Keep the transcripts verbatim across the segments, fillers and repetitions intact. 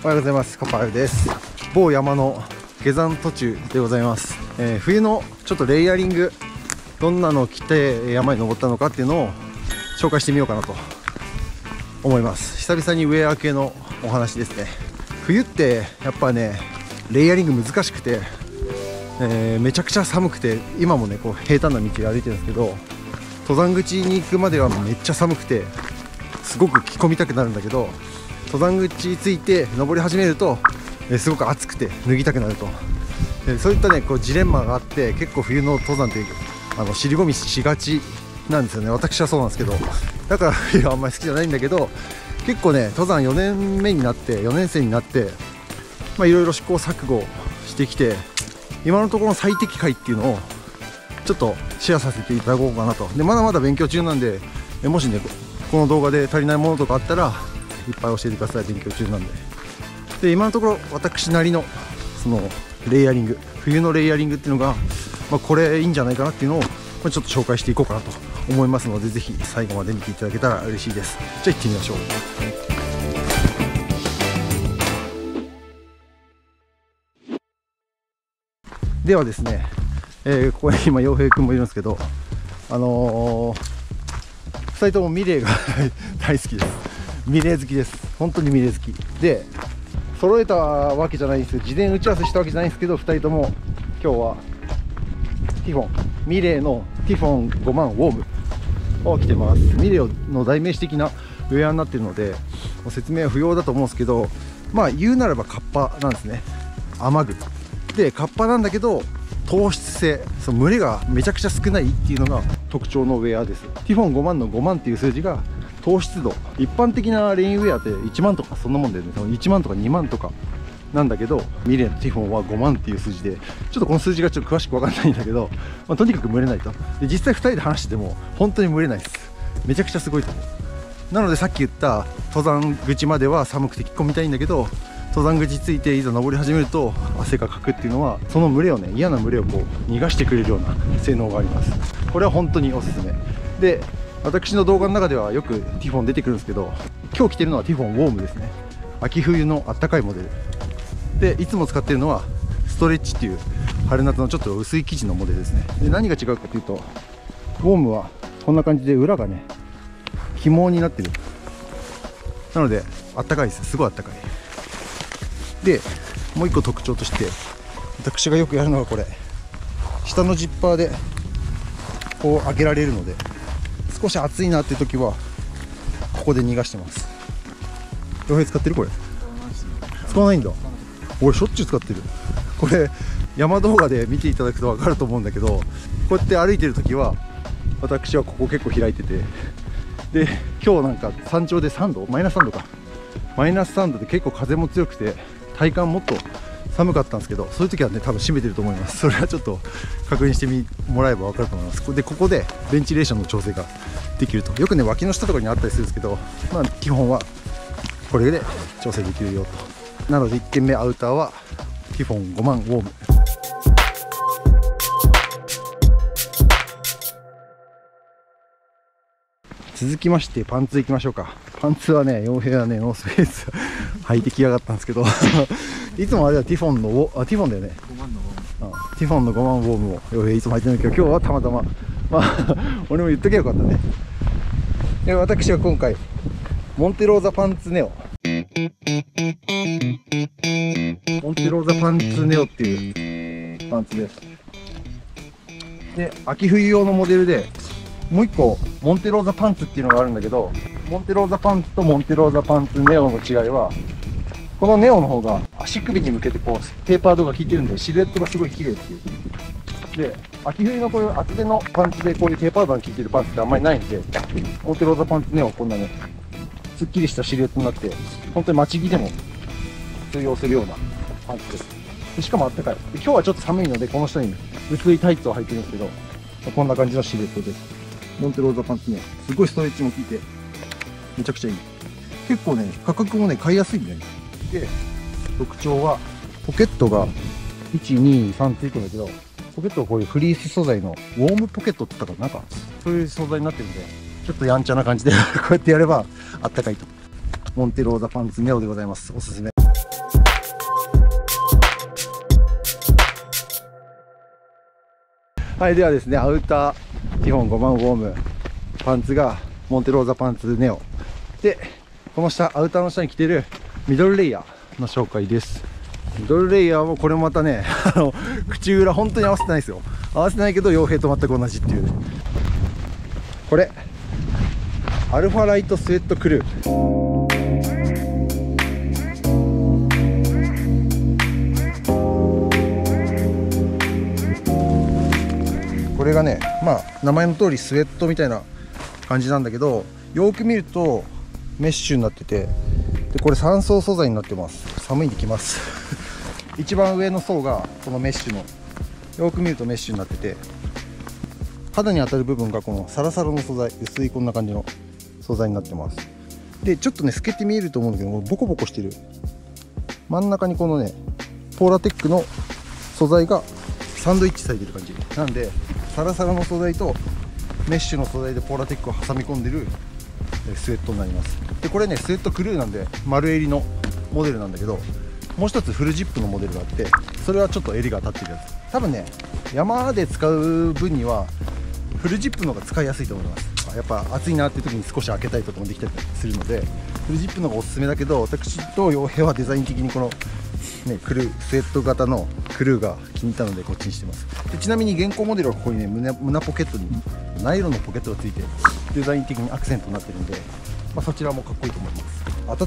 おはようございます。カパールです。某山の下山途中でございます。えー、冬のちょっとレイヤリング、どんなのを着て山に登ったのかっていうのを紹介してみようかなと思います。久々にウェア系のお話ですね。冬ってやっぱねレイヤリング難しくて、えー、めちゃくちゃ寒くて、今もねこう平坦な道を歩いてるんですけど、登山口に行くまではめっちゃ寒くてすごく着込みたくなるんだけど、登山口に着いて登り始めると、えー、すごく暑くて脱ぎたくなると、えー、そういったねこうジレンマがあって、結構冬の登山ってあの尻込みしがちなんですよね。私はそうなんですけど、だから冬はあんまり好きじゃないんだけど、結構ね登山よねんめになってよねん生になってまあいろいろ試行錯誤してきて、今のところの最適解っていうのをちょっとシェアさせていただこうかなと。でまだまだ勉強中なんで、えもしねこの動画で足りないものとかあったらいっぱい教えてください。勉強中なんで。で今のところ私なりのそのレイヤリング、冬のレイヤリングっていうのが、まあ、これいいんじゃないかなっていうのをちょっと紹介していこうかなと思いますので、ぜひ最後まで見ていただけたら嬉しいです。じゃあ行ってみましょう。ではですね、えー、ここに今陽平くんもいるんですけど、あのー、ふたりともミレーが大好きです。ミレー好きです。本当にミレー好きで、揃えたわけじゃないんですよ。事前打ち合わせしたわけじゃないんですけど、ふたりとも今日はティフォンミレーのティフォンごまんウォームを着てます。ミレーの代名詞的なウェアになっているので説明は不要だと思うんですけど、まあ言うならばカッパなんですね。雨具でカッパなんだけど糖質性、その蒸れがめちゃくちゃ少ないっていうのが特徴のウェアです。ティフォンごまんのごまんっていう数字が糖質度、一般的なレインウェアっていちまんとかそんなもんでね、いちまんとかにまんとかなんだけど、ミレーのティフォンはごまんっていう数字で、ちょっとこの数字がちょっと詳しく分かんないんだけど、まあ、とにかく蒸れないと。で実際ふたりで話してても本当に蒸れないです。めちゃくちゃすごいと思う。なのでさっき言った登山口までは寒くて着込みたいんだけど、登山口ついていざ登り始めると汗がかくっていうのは、その蒸れをね嫌な蒸れをこう逃がしてくれるような性能があります。これは本当におすすめで、私の動画の中ではよくティフォン出てくるんですけど、今日着てるのはティフォンウォームですね。秋冬のあったかいモデルで、いつも使ってるのはストレッチっていう春夏のちょっと薄い生地のモデルですね。で何が違うかというと、ウォームはこんな感じで裏がね紐になってる。なのであったかいです。すごいあったかいで、もう一個特徴として私がよくやるのがこれ、下のジッパーでこう開けられるので、少し暑いなっていう時はここで逃がしてます。洋平使ってる？これ使わないんだ。俺しょっちゅう使ってる。これ山動画で見ていただくと分かると思うんだけど、こうやって歩いてる時は私はここ結構開いてて、で今日なんか山頂でさんど、マイナスさんどか、マイナスさんどで結構風も強くて体感もっと寒かったんですけど、そういう時はね多分閉めてると思います。それはちょっと確認してみもらえば分かると思います。でここでベンチレーションの調整ができると。よくね脇の下とかにあったりするんですけど、まあ基本はこれで調整できるよと。なのでいってんめアウターはティフォンごまんウォーム。続きましてパンツいきましょうか。パンツはね、洋平はねノースフェイス履いてきやがったんですけどいつもあれはティフォンのウォあティフォンだよね。あティフォンのごまんウォームを洋平いつも履いてるんだけど、今日はたまたままあ俺も言っときゃよかったね。で私は今回モンテローザパンツネオ、モンテローザパンツネオっていうパンツです。で秋冬用のモデルで、もう一個モンテローザパンツっていうのがあるんだけど、モンテローザパンツとモンテローザパンツネオの違いは、このネオの方が足首に向けてこうテーパードが効いてるんでシルエットがすごい綺麗っていう。で秋冬のこういう厚手のパンツでこういうテーパードが効いてるパンツってあんまりないんで、モンテローザパンツネオはこんなねすっきりしたシルエットになって、本当に待ち着でも通用するようなパンツです。でしかもあったかい。で今日はちょっと寒いのでこの下に薄いタイツを履いてるんですけど、こんな感じのシルエットです。モンテローザパンツね、すごいストレッチも効いてめちゃくちゃいい。結構ね価格もね買いやすいんだよね。で特徴はポケットがいち、に、さんついてるんだけど、ポケットはこういうフリース素材のウォームポケットって言ったかな、なんかそういう素材になってるんで、ちょっとやんちゃな感じでこうやってやればあったかいと。モンテローザパンツネオでございます。おすすめ。 はい、ではですね、アウターティフォンごまんウォーム、パンツがモンテローザパンツネオで、この下アウターの下に着てるミドルレイヤーの紹介です。ミドルレイヤーもこれもまたね、あの口裏本当に合わせてないですよ。合わせてないけど傭兵と全く同じっていう、ね、これアルファライトスウェットクルー。これがね、まあ名前の通りスウェットみたいな感じなんだけど、よく見るとメッシュになってて、でこれさん層素材になってます。寒いんできます一番上の層がこのメッシュの、よく見るとメッシュになってて、肌に当たる部分がこのサラサラの素材、薄いこんな感じの素材になってます。でちょっとね透けて見えると思うんだけど、ボコボコしてる真ん中にこのねポーラテックの素材がサンドイッチされてる感じなんで、サラサラの素材とメッシュの素材でポーラテックを挟み込んでるスウェットになります。でこれねスウェットクルーなんで丸襟のモデルなんだけど、もう一つフルジップのモデルがあって、それはちょっと襟が立ってるやつ。多分ね山で使う分にはフルジップの方が使いやすいと思います。やっぱ暑いなっていう時に少し開けたりとかもできたりするので、フルジップの方がおすすめだけど、私と傭兵はデザイン的にこのねクルースウェット型のクルーが気に入ったのでこっちにしてます。でちなみに現行モデルはここにね 胸, 胸ポケットにナイロンのポケットがついてデザイン的にアクセントになってるんで、まあ、そちらもかっこいいと思います。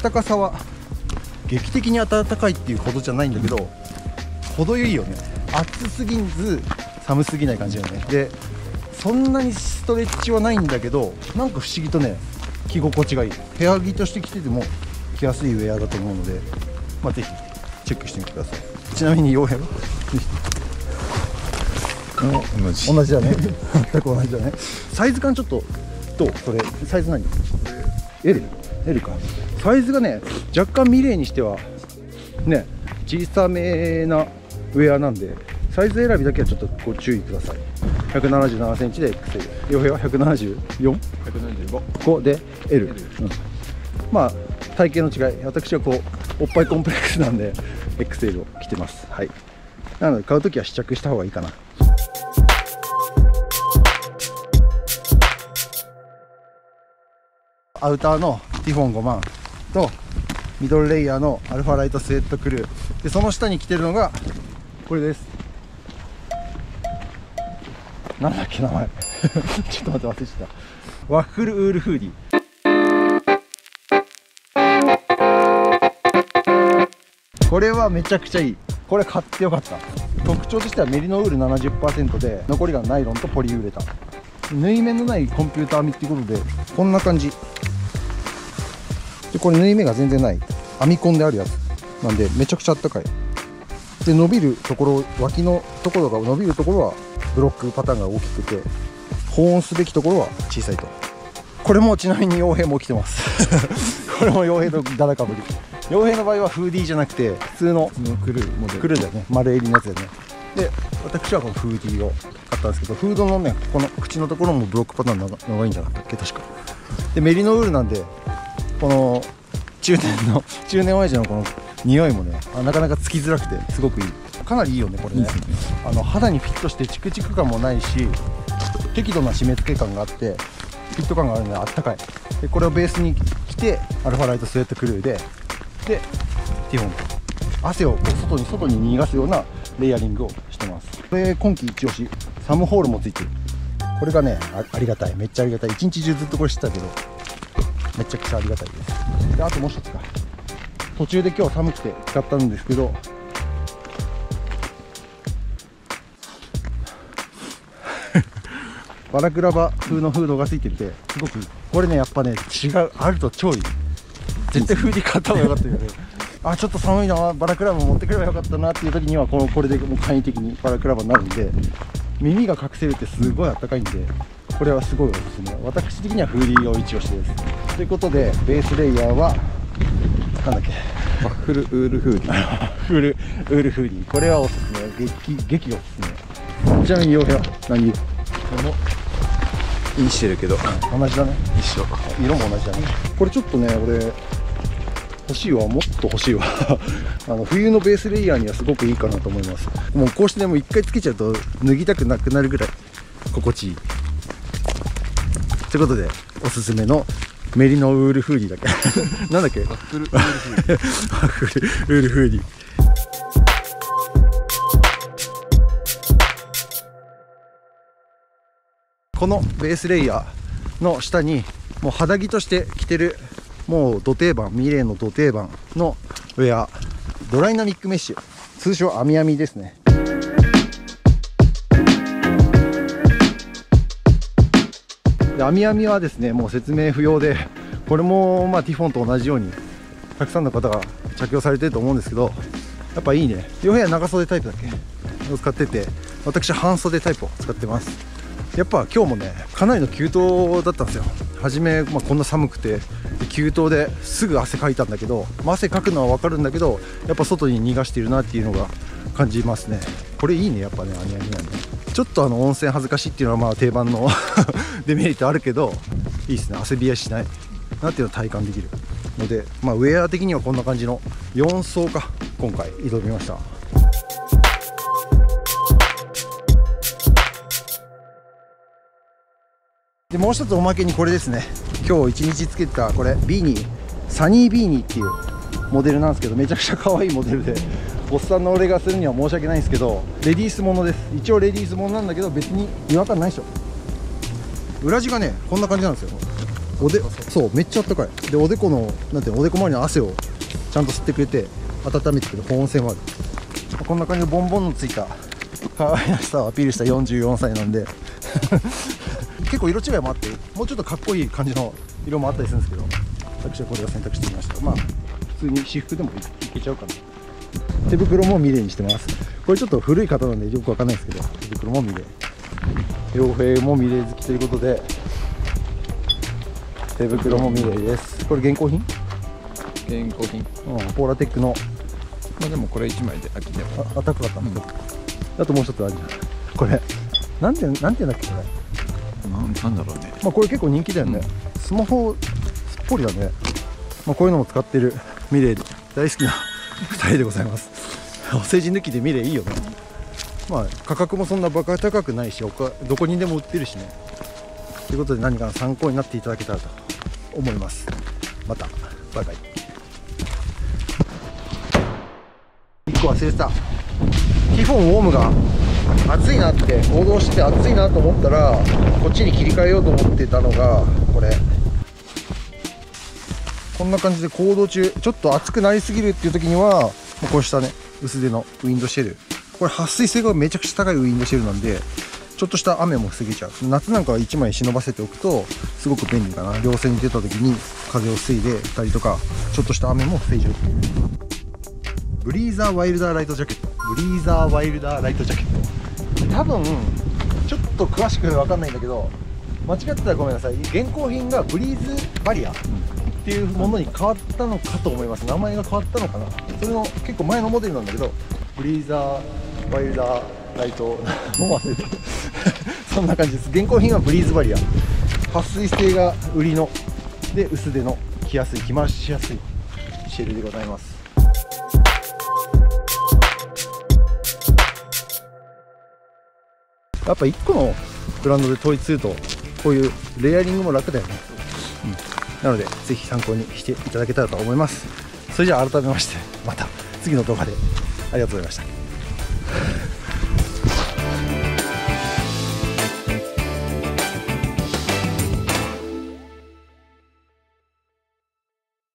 暖かさは劇的に暖かいっていうほどじゃないんだけど、程よいよね。暑すぎず寒すぎない感じだよね。でそんなにストレッチはないんだけど、なんか不思議とね着心地がいい。部屋着として着てても着やすいウェアだと思うので、まあ、ぜひチェックしてみてください。ちなみに傭兵は同じ同じだね全く同じだね。サイズ感ちょっとどう？それサイズ何？ エル？ エル か。サイズがね若干ミレーにしてはね小さめなウェアなんで、サイズ選びだけはちょっとご注意ください。ひゃくななじゅうななセンチで エックスエル、 傭兵は ひゃくななじゅうよん？ ひゃくななじゅうご で エル、 うん、まあ体型の違い、私はこうおっぱいコンプレックスなんで エックスエル を着てます。はい、なので買うときは試着した方がいいかな。アウターのティフォンごまんとミドルレイヤーのアルファライトスウェットクルーで、その下に着てるのがこれです。なんだっけ名前ちょっと待って忘れちゃった。ワッフルウールフーディー。これはめちゃくちゃいい。これ買ってよかった。特徴としてはメリノウール ななじゅっパーセント で、残りがナイロンとポリウレタン、縫い目のないコンピューター編みっていうことでこんな感じで、これ縫い目が全然ない編み込んであるやつなんでめちゃくちゃあったかい。で伸びるところ、脇のところが伸びるところはブロックパターンが大きくて、保温すべきところは小さいと。これもちなみに傭兵も着てますこれも傭兵とダダかぶり。傭兵の場合はフーディーじゃなくて普通のクルーモデル、クルーだよね、丸襟のやつだよね。で私はこのフーディーを買ったんですけど、フードのねこの口のところもブロックパターン長長いんじゃなかったっけ確か。でメリノウールなんで、この中年の中年親父のこの匂いもねなかなかつきづらくてすごくいい。かなりいいよねこれね。いいですね。あの肌にフィットしてチクチク感もないし、適度な締め付け感があってフィット感があるのであったかい。でこれをベースに着てアルファライトスウェットクルーででティフォン、汗をこう外に外に逃がすようなレイヤリングをしてます。これ今季一押し、サムホールもついてる。これがね あ, ありがたい、めっちゃありがたい。一日中ずっとこれしてたけどめちゃくちゃありがたいです。であともう一つか、途中で今日寒くて使ったんですけどバラクラバ風のフードがついててすごくこれねやっぱね違う、あると超いい。絶対フーディー買った方がよかったよねあちょっと寒いな、バラクラバ持ってくればよかったなっていう時にはこのこれでもう簡易的にバラクラバになるんで、耳が隠せるってすごいあったかいんでこれはすごいおすすめ。私的にはフーディーを一押しです。ということでベースレイヤーはなんだっけ、 ワッフルウールフーディーフルウールフーディー、これはおすすめ、激激おすすめ。ちなみに洋平は何？ このインしてるけど同じだね。 一緒、 色も同じだね。これちょっとね俺欲しいわ、もっと欲しいわあの冬のベースレイヤーにはすごくいいかなと思います。もうこうしてね、もう一回つけちゃうと脱ぎたくなくなるぐらい心地いいということで、おすすめのメリノウールフーディーだっけなんだっけ、ワッフルウールフーディーワッフルウールフーディー。このベースレイヤーの下にもう肌着として着てる、もうド定番、ミレーのド定番のウェア、ドライナミックメッシュ、通称アミアミですね。でアミアミはですね、もう説明不要で、これもまあティフォンと同じようにたくさんの方が着用されてると思うんですけど、やっぱいいね。両部屋長袖タイプだっけを使ってて、私半袖タイプを使ってます。やっぱ今日もね、かなりの急騰だったんですよ。初め、まあ、こんな寒くて急騰ですぐ汗かいたんだけど、まあ、汗かくのは分かるんだけど、やっぱ外に逃がしているなっていうのが感じますね。これいいね、やっぱね、アニアミなんで。ちょっとあの温泉恥ずかしいっていうのはまあ定番のデメリットあるけど、いいですね。汗びやしないなっていうのを体感できるので、まあ、ウェア的にはこんな感じのよん層か今回挑みました。でもう一つおまけにこれですね。今日一日つけてたこれビーニー、サニービーニーっていうモデルなんですけど、めちゃくちゃ可愛いモデルで、おっさんの俺がするには申し訳ないんですけど、レディースものです。一応レディースものなんだけど、別に違和感ないでしょ。裏地がねこんな感じなんですよ。おでそうめっちゃあったかいで、おでこのなんていうの、おでこ周りの汗をちゃんと吸ってくれて温めてくれる保温性もある。こんな感じのボンボンのついた可愛らしさをアピールしたよんじゅうよんさいなんで結構色違いもあって、もうちょっとかっこいい感じの色もあったりするんですけど、私はこれを選択してみました。まあ普通に私服でもいけちゃうかな。手袋もミレーにしてます。これちょっと古い方なんでよくわかんないですけど、手袋もミレー、両兵もミレー好きということで手袋もミレーです。これ現行品現行品、 うん、ポーラテックの、 まあでもこれいちまいで飽きてもあ、高かったんですけど、あともう一つあるじゃん。これなんてなんていうんだっけこれ。 なんなんだろうね。 まあこれ結構人気だよね。うん、スマホすっぽりだね。まあこういうのも使ってるミレーで大好きなふたりでございます。お世辞抜きでミレーいいよね。まあ価格もそんなバカ高くないし、どこにでも売ってるしね。ということで何かの参考になっていただけたらと思います。またバイバイ。いっこ忘れてた。ティフォンウォームが暑いなって行動して暑いなと思ったら、こっちに切り替えようと思ってたのがこれ。こんな感じで行動中ちょっと暑くなりすぎるっていう時には、もうこうしたね薄手のウィンドシェル、これ撥水性がめちゃくちゃ高いウィンドシェルなんで、ちょっとした雨も防げちゃう。夏なんかはいちまい忍ばせておくとすごく便利かな。稜線に出た時に風を防いでたりとか、ちょっとした雨も防いじゃうっていう。ブリーザーワイルダーライトジャケット、ブリーザーワイルダーライトジャケット、多分ちょっと詳しく分かんないんだけど、間違ってたらごめんなさい。現行品がブリーズバリアっていうものに変わったのかと思います。名前が変わったのかな。それの結構前のモデルなんだけど、ブリーザーワイルダーライトもう忘れてそんな感じです。現行品はブリーズバリア、撥水性が売りので、薄手の着やすい、着回しやすいシェルでございます。やっぱいっこのブランドで統一するとこういうレイヤリングも楽だよね。うん、なのでぜひ参考にしていただけたらと思います。それじゃあ改めましてまた次の動画でありがとうございました。